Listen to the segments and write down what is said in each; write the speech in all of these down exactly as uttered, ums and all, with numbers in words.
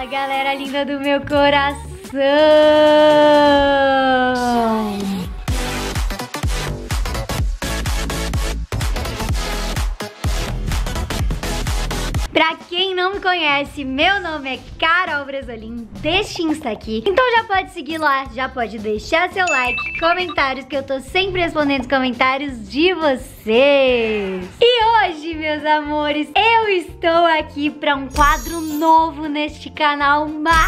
Fala, galera linda do meu coração! Pra quem não me conhece, meu nome é Carol Bresolim, deste Insta aqui. Então já pode seguir lá, já pode deixar seu like, comentários, que eu tô sempre respondendo os comentários de vocês. E hoje, meus amores, eu estou aqui pra um quadro novo neste canal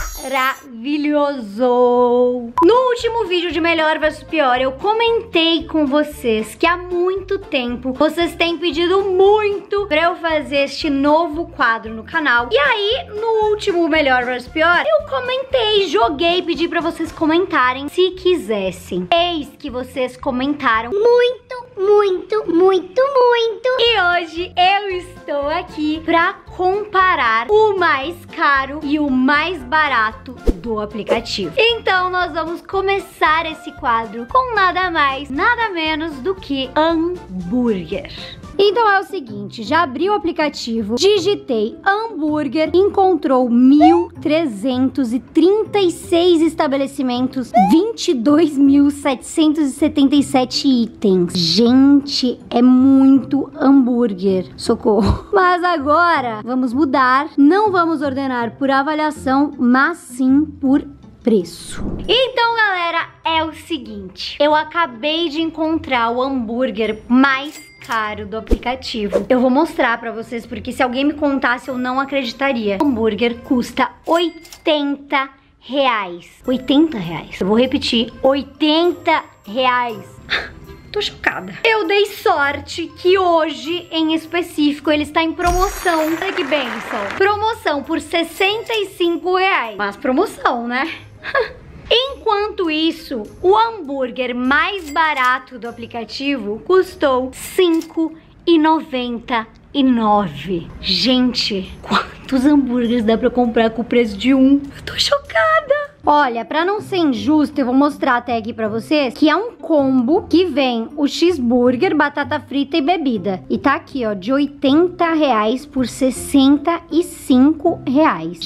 maravilhoso. No último vídeo de Melhor versus Pior, eu comentei com vocês que há muito tempo vocês têm pedido muito pra eu fazer este novo quadro no canal. E aí, no último Melhor versus Pior, eu comentei, joguei, pedi pra vocês comentarem se quisessem. Eis que vocês comentaram muito, muito, muito, muito. E hoje eu estou aqui pra comparar o mais caro e o mais barato do aplicativo. Então nós vamos começar esse quadro com nada mais, nada menos do que hambúrguer. Então é o seguinte, já abri o aplicativo, digitei hambúrguer, encontrou mil trezentos e trinta e seis estabelecimentos, vinte e dois mil setecentos e setenta e sete itens. Gente, é muito hambúrguer, socorro. Mas agora vamos mudar, não vamos ordenar por avaliação, mas sim por preço. Então, galera, é o seguinte, eu acabei de encontrar o hambúrguer mais caro do aplicativo. Eu vou mostrar pra vocês, porque se alguém me contasse eu não acreditaria. O hambúrguer custa oitenta reais. oitenta reais. Eu vou repetir, oitenta reais. Tô chocada. Eu dei sorte que hoje, em específico, ele está em promoção. Olha que bênção. Promoção por sessenta e cinco reais. Mas promoção, né? Enquanto isso, o hambúrguer mais barato do aplicativo custou cinco reais e noventa e nove centavos. Gente, quantos hambúrgueres dá pra comprar com o preço de um? Eu tô chocada. Olha, pra não ser injusto, eu vou mostrar até aqui pra vocês que é um combo que vem o cheeseburger, batata frita e bebida. E tá aqui, ó, de oitenta reais por sessenta e cinco reais.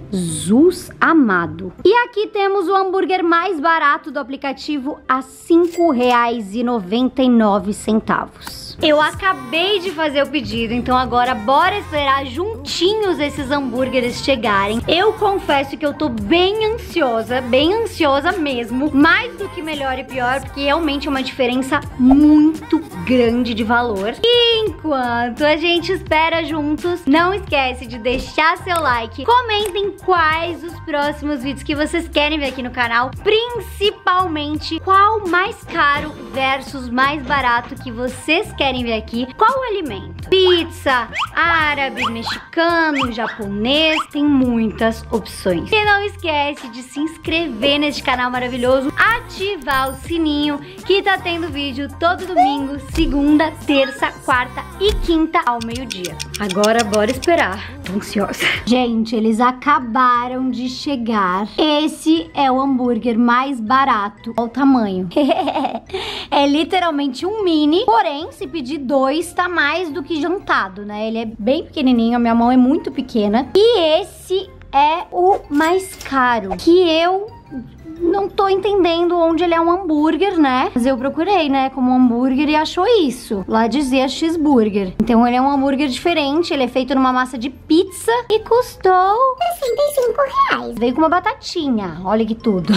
Jesus amado. E aqui temos o hambúrguer mais barato do aplicativo a cinco reais e noventa e nove centavos. Eu acabei de fazer o pedido, então agora bora esperar juntinhos esses hambúrgueres chegarem. Eu confesso que eu tô bem ansiosa, bem ansiosa mesmo, mais do que Melhor e Pior, porque realmente é uma diferença muito grande de valor. E enquanto a gente espera juntos, não esquece de deixar seu like, comentem quais os próximos vídeos que vocês querem ver aqui no canal, principalmente qual mais caro versus mais barato que vocês querem ver aqui, qual alimento? Pizza, árabe, mexicano, japonês, tem muitas opções. E não esquece de se inscrever neste canal maravilhoso, ativar o sininho, que tá tendo vídeo todo domingo, segunda, terça, quarta e quinta ao meio-dia. Agora bora esperar. Tô ansiosa. Gente, eles acabaram de chegar. Esse é o hambúrguer mais barato. Olha o tamanho. É literalmente um mini, porém, se pedir dois, tá mais do que jantado, né? Ele é bem pequenininho, a minha mão é muito pequena. E esse é o mais caro, que eu não tô entendendo onde ele é um hambúrguer, né? Mas eu procurei, né, como hambúrguer e achou isso. Lá dizia cheeseburger. Então ele é um hambúrguer diferente, ele é feito numa massa de pizza e custou sessenta e cinco reais. Veio com uma batatinha, olha que tudo.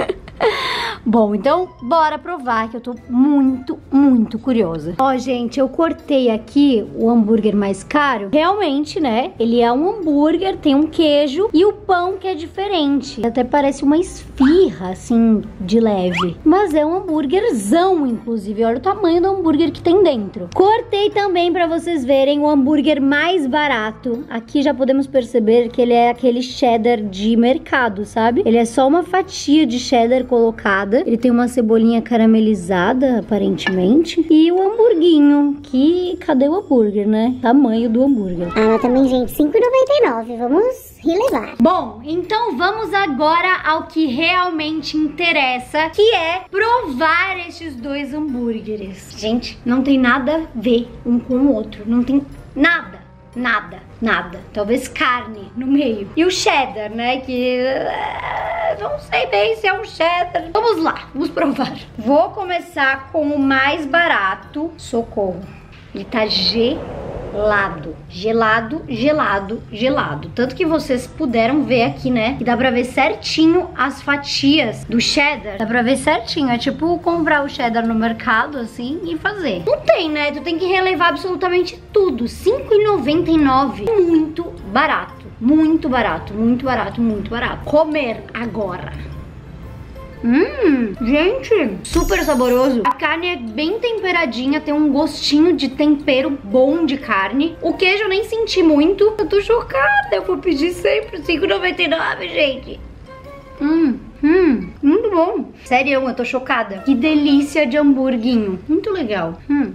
Bom, então bora provar, que eu tô muito, muito curiosa. Ó, gente, eu cortei aqui o hambúrguer mais caro. Realmente, né, ele é um hambúrguer, tem um queijo e o pão que é diferente. Até parece uma esfirra, assim, de leve. Mas é um hambúrguerzão, inclusive. Olha o tamanho do hambúrguer que tem dentro. Cortei também pra vocês verem o hambúrguer mais barato. Aqui já podemos perceber que ele é aquele cheddar de mercado, sabe? Ele é só uma fatia de cheddar colocada. Ele tem uma cebolinha caramelizada, aparentemente. E o hamburguinho, que... cadê o hambúrguer, né? Tamanho do hambúrguer. Ah, também, gente, cinco reais e noventa e nove centavos. Vamos relevar. Bom, então vamos agora ao que realmente interessa, que é provar estes dois hambúrgueres. Gente, não tem nada a ver um com o outro. Não tem nada, nada. nada. Talvez carne no meio. E o cheddar, né? Que uh, não sei bem se é um cheddar. Vamos lá, vamos provar. Vou começar com o mais barato. Socorro. Ele tá gelado. Gelado, gelado, gelado. Tanto que vocês puderam ver aqui, né? Que dá pra ver certinho as fatias do cheddar. Dá pra ver certinho. É tipo comprar o cheddar no mercado, assim, e fazer. Não tem, né? Tu tem que relevar absolutamente tudo. cinco e noventa e nove. Muito barato. Muito barato, muito barato, muito barato. Comer agora. Hum, gente, super saboroso. A carne é bem temperadinha, tem um gostinho de tempero bom de carne. O queijo eu nem senti muito. Eu tô chocada, eu vou pedir sempre cinco e noventa e nove, gente. Hum, hum, muito bom. Sério, eu tô chocada. Que delícia de hamburguinho. Muito legal. Hum.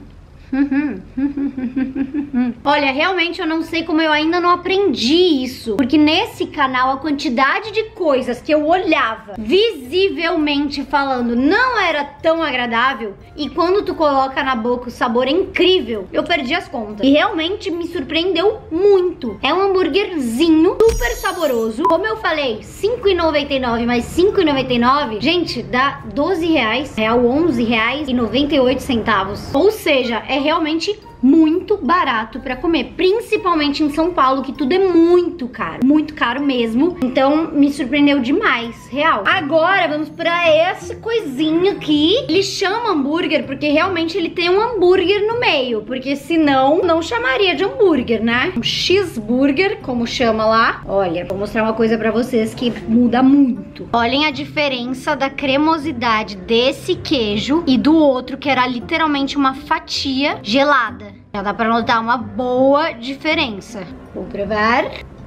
Olha, realmente eu não sei como eu ainda não aprendi isso, porque nesse canal a quantidade de coisas que eu olhava visivelmente falando não era tão agradável, e quando tu coloca na boca o sabor é incrível, eu perdi as contas. E realmente me surpreendeu muito. É um hambúrguerzinho super saboroso. Como eu falei, cinco e noventa e nove mais cinco e noventa e nove, gente, dá doze reais, real onze reais e noventa e oito centavos. Ou seja, é realmente muito barato pra comer, principalmente em São Paulo, que tudo é muito caro, muito caro mesmo. Então me surpreendeu demais, real. Agora vamos pra essa coisinha aqui. Ele chama hambúrguer porque realmente ele tem um hambúrguer no meio, porque senão não chamaria de hambúrguer, né? Um cheeseburger, como chama lá. Olha, vou mostrar uma coisa pra vocês que muda muito. Olhem a diferença da cremosidade desse queijo e do outro, que era literalmente uma fatia gelada. Já dá pra notar uma boa diferença. Vou provar.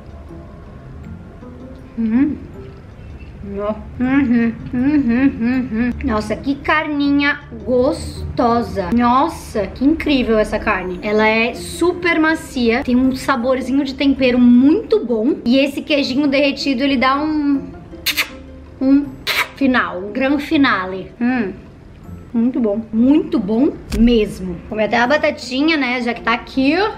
Hum. Uhum, uhum, uhum. Nossa, que carninha gostosa. Nossa, que incrível essa carne. Ela é super macia, tem um saborzinho de tempero muito bom. E esse queijinho derretido, ele dá um... Um final, um grande finale. Hum. Muito bom, muito bom mesmo. Comer até a batatinha, né, já que tá aqui, ó.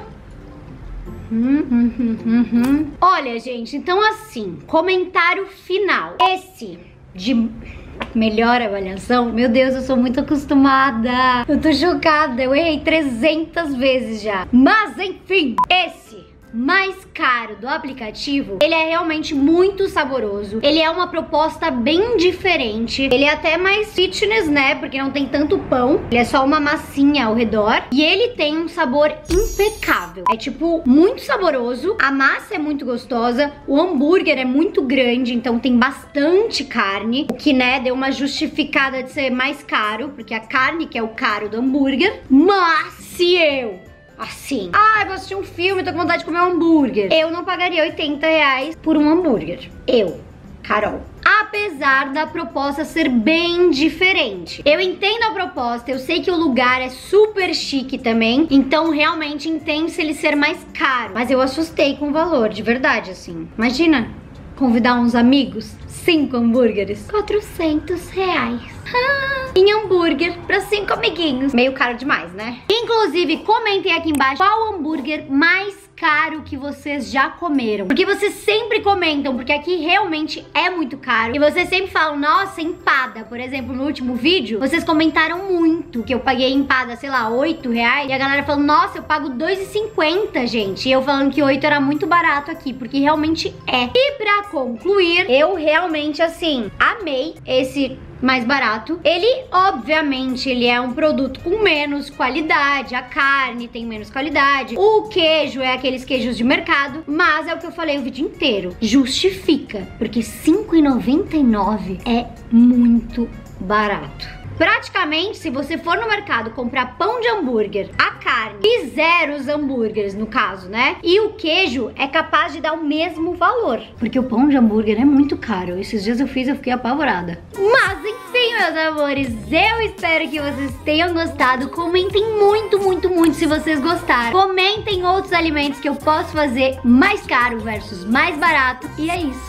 Hum, hum, hum, hum, hum. Olha, gente, então assim, comentário final. Esse de melhor avaliação, meu Deus, eu sou muito acostumada. Eu tô chocada, eu errei trezentas vezes já. Mas, enfim, esse mais caro do aplicativo, ele é realmente muito saboroso. Ele é uma proposta bem diferente. Ele é até mais fitness, né? Porque não tem tanto pão. Ele é só uma massinha ao redor. E ele tem um sabor impecável. É tipo, muito saboroso. A massa é muito gostosa. O hambúrguer é muito grande, então tem bastante carne. O que, né, deu uma justificada de ser mais caro, porque a carne que é o caro do hambúrguer. Mas se eu... assim, ah, vou assistir um filme, tô com vontade de comer um hambúrguer, eu não pagaria oitenta reais por um hambúrguer. Eu, Carol. Apesar da proposta ser bem diferente. Eu entendo a proposta, eu sei que o lugar é super chique também, então realmente entendo se ele ser mais caro. Mas eu assustei com o valor, de verdade, assim. Imagina convidar uns amigos, cinco hambúrgueres, quatrocentos reais. Ah, em hambúrguer pra cinco amiguinhos. Meio caro demais, né? Inclusive, comentem aqui embaixo qual hambúrguer mais caro que vocês já comeram. Porque vocês sempre comentam, porque aqui realmente é muito caro. E vocês sempre falam, nossa, empada. Por exemplo, no último vídeo, vocês comentaram muito que eu paguei empada, sei lá, oito reais. E a galera falando, nossa, eu pago dois e cinquenta, gente. E eu falando que oito era muito barato aqui, porque realmente é. E pra concluir, eu realmente, assim, amei esse mais barato. Ele, obviamente, ele é um produto com menos qualidade, a carne tem menos qualidade, o queijo é aqueles queijos de mercado, mas é o que eu falei o vídeo inteiro, justifica, porque cinco e noventa e nove é muito barato. Praticamente, se você for no mercado comprar pão de hambúrguer, a carne e zero os hambúrgueres, no caso, né? E o queijo é capaz de dar o mesmo valor. Porque o pão de hambúrguer é muito caro. Esses dias eu fiz e eu fiquei apavorada. Mas, enfim, meus amores, eu espero que vocês tenham gostado. Comentem muito, muito, muito se vocês gostaram. Comentem outros alimentos que eu posso fazer mais caro versus mais barato. E é isso.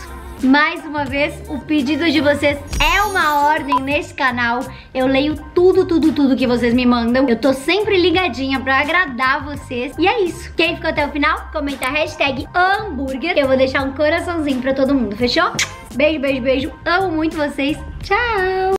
Mais uma vez, o pedido de vocês é uma ordem neste canal. Eu leio tudo, tudo, tudo que vocês me mandam. Eu tô sempre ligadinha pra agradar vocês. E é isso. Quem ficou até o final, comenta a hashtag hambúrguer. Eu vou deixar um coraçãozinho pra todo mundo, fechou? Beijo, beijo, beijo. Amo muito vocês. Tchau!